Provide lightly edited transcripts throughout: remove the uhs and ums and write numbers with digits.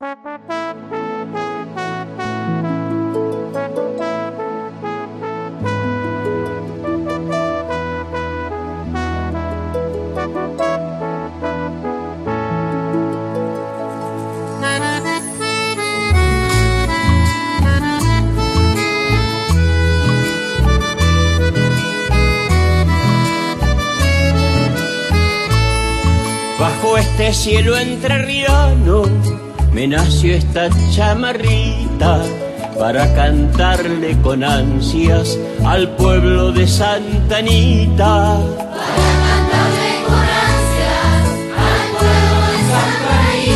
Bajo este cielo entrerriano me nació esta chamarrita para cantarle con ansias al pueblo de Santa Anita. Para cantarle con ansias al pueblo de Santa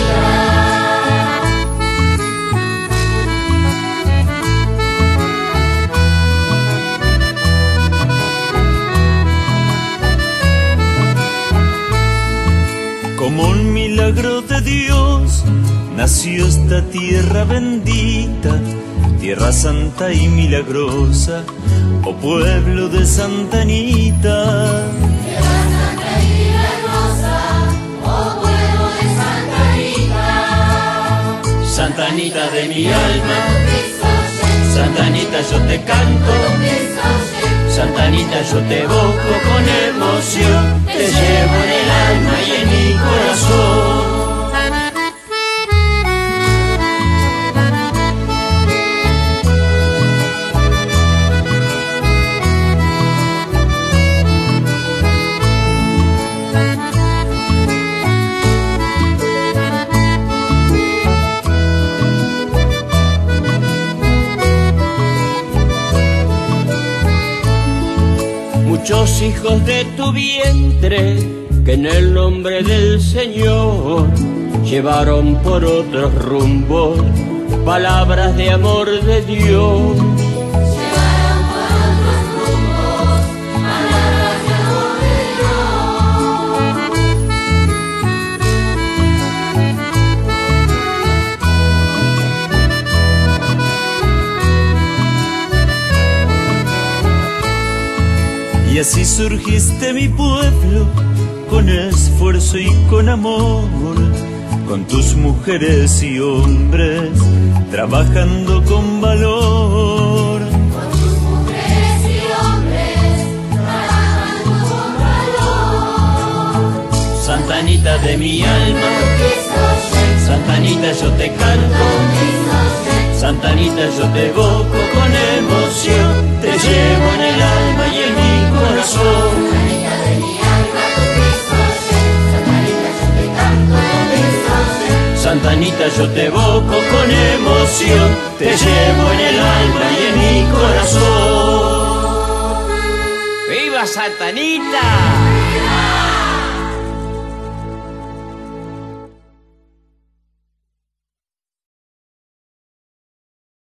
Anita. Como un milagro de Dios nació esta tierra bendita, tierra santa y milagrosa, oh pueblo de Santa Anita. Tierra santa y milagrosa, oh pueblo de Santa Anita. Santa Anita de mi alma, Santa Anita yo te canto, Santa Anita yo te evoco con emoción, te llevo en el alma y en mi corazón. Muchos hijos de tu vientre que en el nombre del Señor llevaron por otros rumbos palabras de amor de Dios. Llevaron por otros rumbos palabras de amor de Y así surgiste mi pueblo, con esfuerzo y con amor, con tus mujeres y hombres, trabajando con valor. Con tus mujeres y hombres, trabajando con valor. Santa Anita de mi alma, Santa Anita yo te canto, Santa Anita yo te evoco con emoción, te llevo en el alma y en mi corazón. Santa Anita de mi alma, Santa Anita yo te canto, Santa Anita yo te evoco con emoción, te llevo en el alma y en mi corazón. ¡Viva Santa Anita!